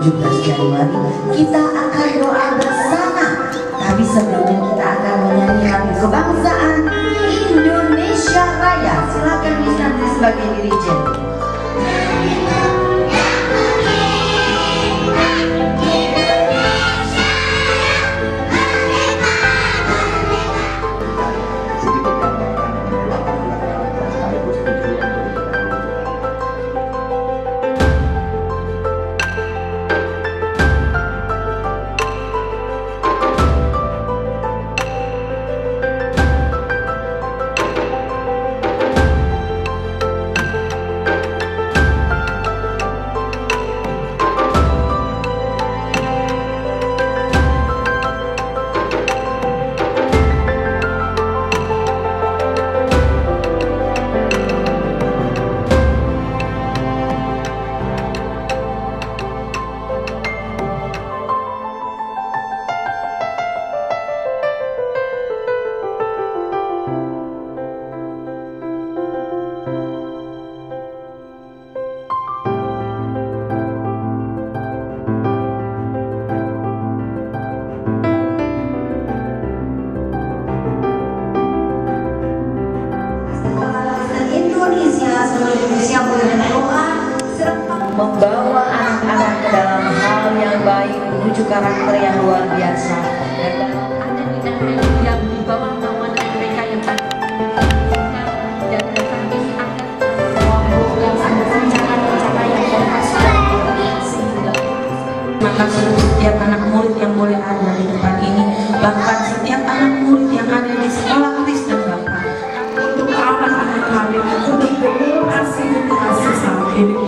17 Januari kita akan doa bersama. Tapi sebelumnya kita akan menyanyi lagu kebangsaan Indonesia Raya. Silakan Miss nanti sebagai dirijen. Indonesia berdoa serta membawa anak-anak ke dalam hal yang baik menuju karakter yang luar biasa. Dan ada bidang yang di bawah naungan mereka yang dan kami akan membuat rencana-rencana yang kompas sehingga maka setiap anak murid yang boleh ada di tempat ini, bahkan setiap anak murid yang ada di sekolah Kristen Bapak, untuk anak-anak kami untuk berkasih saat ini.